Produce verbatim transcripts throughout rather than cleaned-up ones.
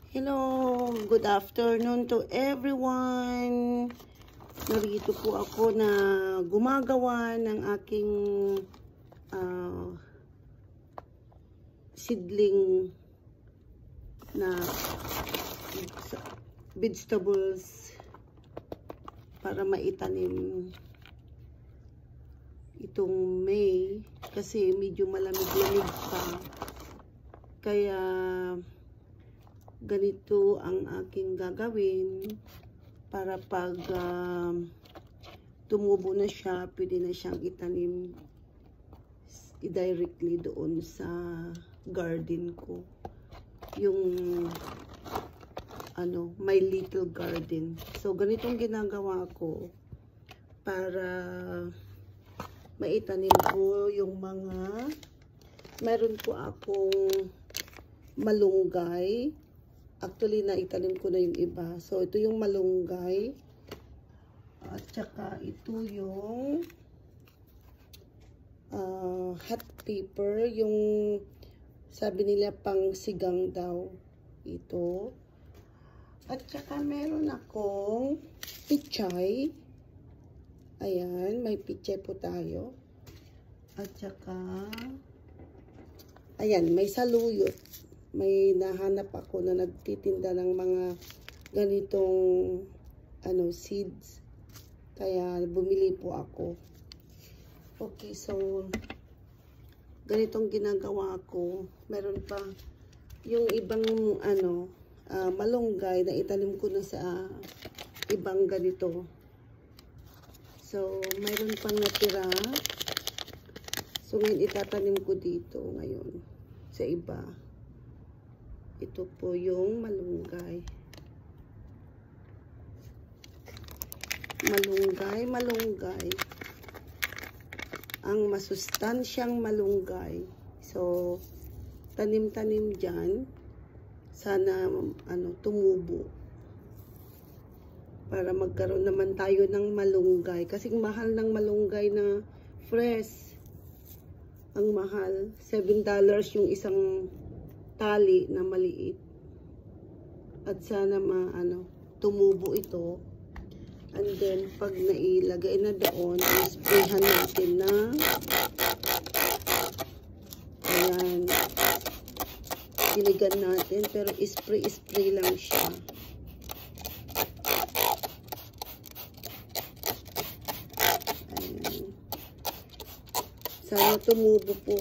Hello, good afternoon to everyone. Narito po ako na gumagawa ng aking uh, seedling na vegetables para maitanim itong May kasi medyo malamig-lamig pa, kaya ganito ang aking gagawin para pag uh, tumubo na siya, pwede na siyang itanim directly doon sa garden ko, yung ano, my little garden. So ganitong ginagawa ko para maitanim ko yung mga, meron po akong malunggay. Actually, naitanim ko na yung iba. So, ito yung malunggay. At saka, ito yung uh, hot pepper. Yung sabi nila pang sigang daw. Ito. At saka, meron akong pichay. Ayan, may pichay po tayo. At saka, ayan, may saluyot. May nahanap ako na nagtitinda ng mga ganitong ano, seeds. Kaya bumili po ako. Okay, so ganitong ginagawa ko. Meron pa yung ibang ano, uh, malunggay na itanim ko na sa uh, ibang ganito. So, mayroon pang natira. So, ngayon itatanim ko dito ngayon sa iba. Ito po yung malunggay. Malunggay, malunggay. Ang masustansyang malunggay. So, tanim-tanim dyan. Sana, ano, tumubo. Para magkaroon naman tayo ng malunggay. Kasi mahal ng malunggay na fresh. Ang mahal. seven dollars yung isang tali na maliit. At sana ma, ano, tumubo ito. And then, pag nailagay na doon, isprayhan natin na ayan. Siligan natin, pero spray-spray lang siya. Ayan. Sana tumubo po.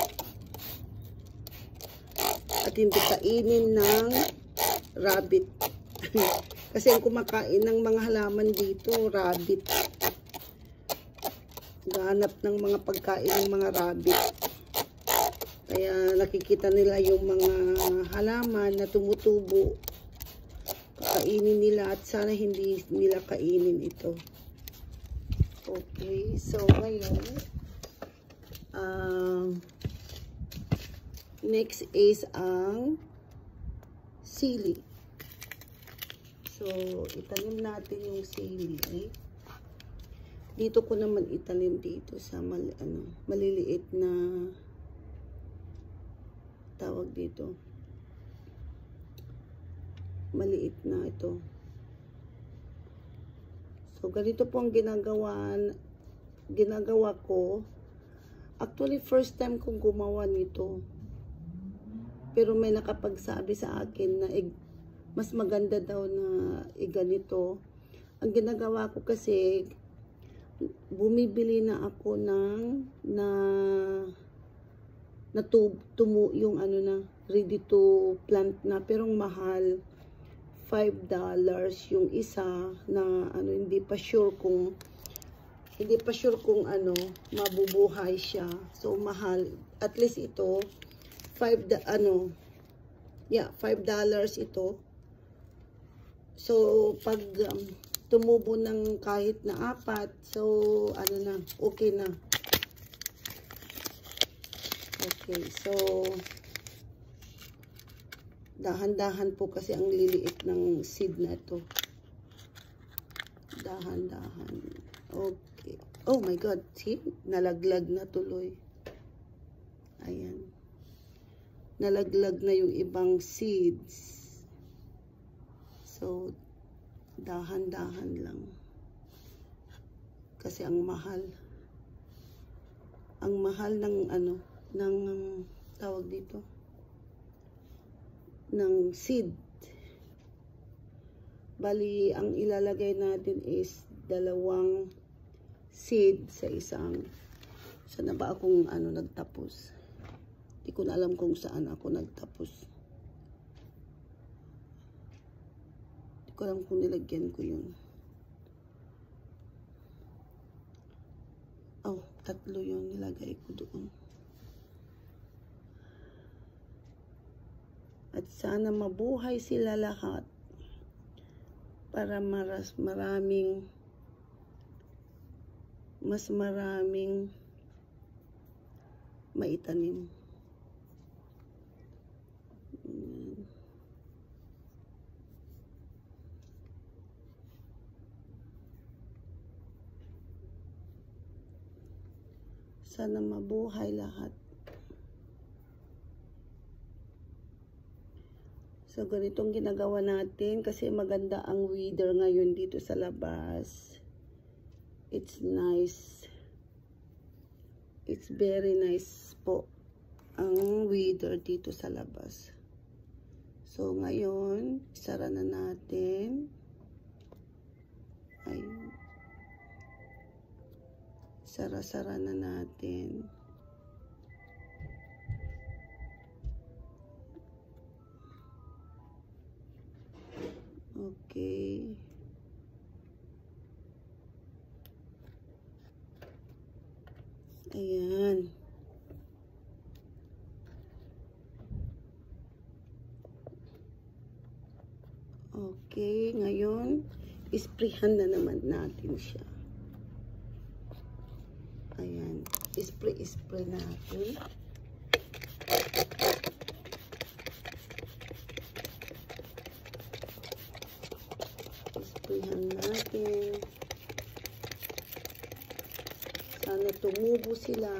At hindi kainin ng rabbit. Kasi ang kumakain ng mga halaman dito, rabbit. Gahanap ng mga pagkain ng mga rabbit. Kaya nakikita nila yung mga halaman na tumutubo. Kakainin nila at sana hindi nila kainin ito. Okay, so ngayon, um, next is ang sili. So, itanim natin yung sili. Eh. Dito ko naman itanim dito sa mal, ano, maliliit na tawag dito. Maliit na ito. So, ganito po ang ginagawa, ginagawa ko. Actually, first time kong gumawa nito. Pero may nakapagsabi sa akin na eh, mas maganda daw na iganito. Ang ginagawa ko kasi, bumibili na ako ng na na tumu yung ano na ready to plant na, pero mahal. five dollars yung isa na ano, hindi pa sure kung hindi pa sure kung ano mabubuhay siya. So mahal. At least ito five da, ano yeah, five dollars ito. So pag um, tumubo ng kahit na apat, so ano na, okay na. Okay, so dahan-dahan po kasi ang liliit ng seed na ito. Dahan-dahan. Okay. Oh my God, see? Nalaglag na tuloy. Ayan. Nalaglag na yung ibang seeds. So, dahan-dahan lang. Kasi ang mahal. Ang mahal ng ano, ng um, tawag dito, ng seed. Bali, ang ilalagay natin is dalawang seed sa isang. Sana ba akong ano nagtapos? Hindi ko na alam kung saan ako nagtapos. Hindi ko alam kung nilagyan ko yun. Oh, tatlo yung nilagay ko doon. At sana mabuhay sila lahat para maras maraming mas maraming maitanim. Ayan. Sana mabuhay lahat. So, ganitong ginagawa natin kasi maganda ang weather ngayon dito sa labas. It's nice. It's very nice po ang weather dito sa labas. So, ngayon, sara na natin. Ayun. Sara-sara na natin. Okay. Ayan. Okay, ngayon, isprehan na naman natin siya. Ayan, ispray-ispray natin. Isprayhan natin. Sana tumubo sila.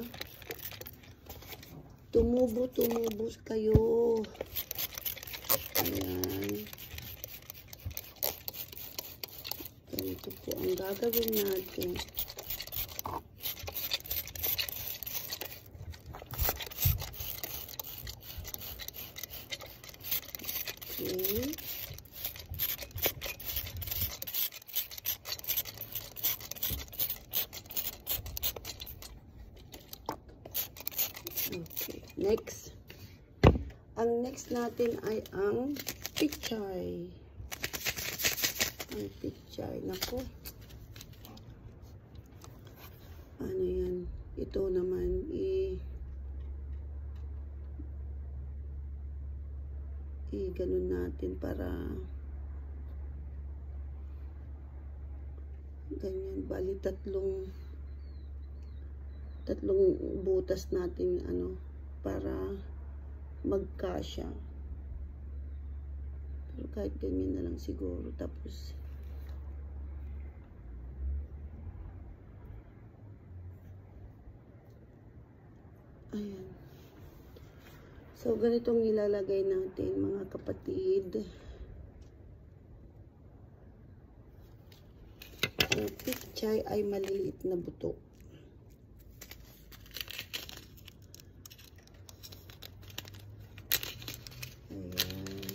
Tumubo, tumubo kayo. Ayan. Ganito po ang gagawin natin. Okay. Okay, next. Ang next natin ay ang pichay. Ang pichay. Naku. Ano yan? Ito naman i i-ganon natin para ganyan. Bali tatlong tatlong butas natin ano para magkasya. Pero kahit ganyan na lang siguro. Tapos ayan. So, ganitong ilalagay natin mga kapatid. Ang pichay ay maliliit na buto. Ayan.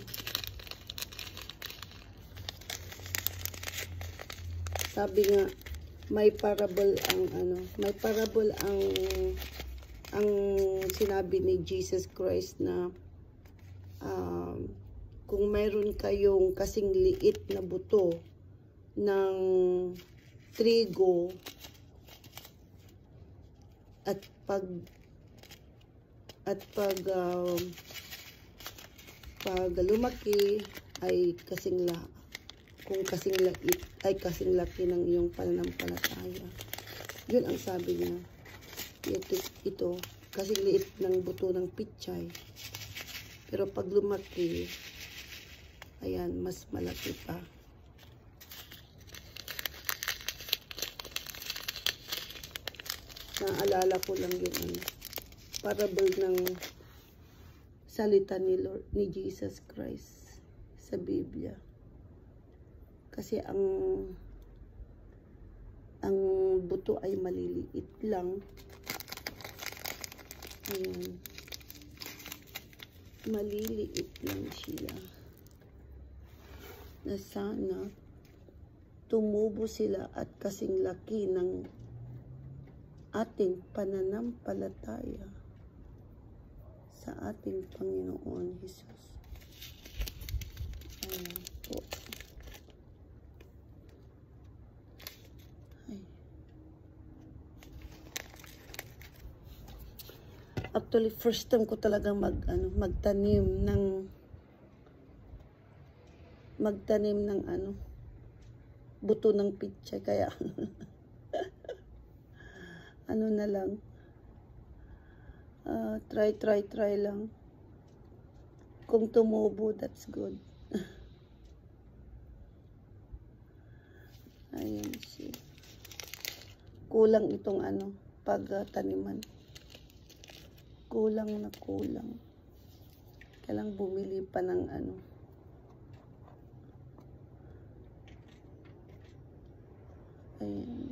Sabi nga, may parable ang ano, may parable ang ang sinabi ni Jesus Christ na um, kung mayroon kayong kasing liit na buto ng trigo at pag at pag uh, pag lumaki ay kasing la kung kasing liit ay kasing laki ng iyong pananampalataya. Yun ang sabi niya. Ito, ito kasi liit ng buto ng pichay. Pero pag lumaki, ayan, mas malaki pa. Naalala ko lang yung ano, parable ng salita ni Lord, ni Jesus Christ sa Biblia. Kasi ang ang buto ay maliliit lang. Ayan. Maliliit lang siya. Na sana tumubo sila at kasing laki ng ating pananampalataya sa ating Panginoon Hesus. Ayan po. Ay. Actually, first time ko talaga mag, ano, magtanim ng magtanim ng ano, buto ng pichay. Kaya, ano na lang, uh, try, try, try lang. Kung tumubo, that's good. Ayan siya. Kulang itong ano, pagtaniman. Kulang na kulang. Kailang bumili pa ng ano. Ayan.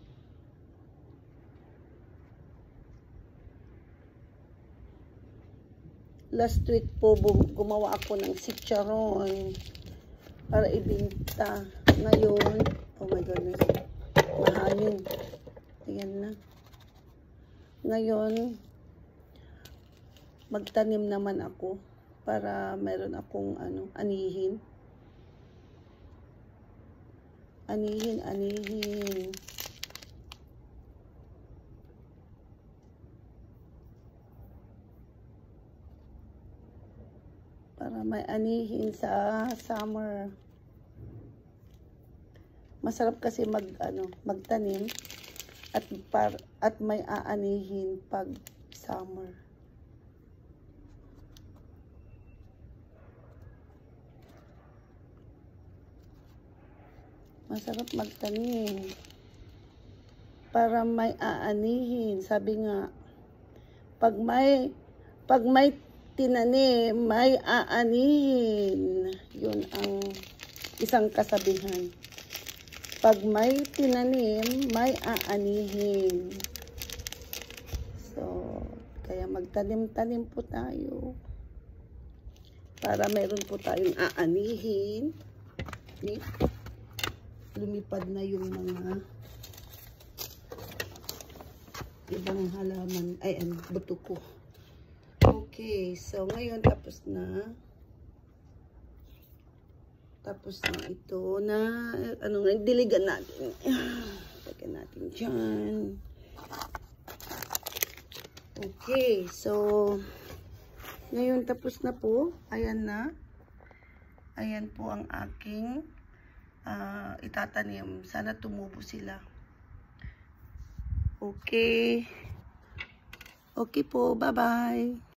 Last week po, gumawa ako ng chicharon para ibenta. Ngayon, oh my goodness, mahangin. Ayan na. Ngayon, magtanim naman ako para meron akong ano, anihin. Anihin, anihin. Para may anihin sa summer. Masarap kasi mag ano, magtanim at par, at may aanihin pag summer. Masarap magtanim para may aanihin. Sabi nga, pag may pag may tinanim, may aanihin. Yun ang isang kasabihan. Pag may tinanim, may aanihin. So, kaya magtanim-tanim po tayo para meron po tayong aanihin. Lumipad na yung mga ibang halaman. Ay, ano, buto ko. Okay, so ngayon tapos na. Tapos na ito na, ano nga, diligan natin. Lagyan natin dyan. Okay, so, ngayon tapos na po. Ayan na. Ayan po ang aking Uh, itatanim. Sana tumubo sila. Okay. Okay po. Bye-bye.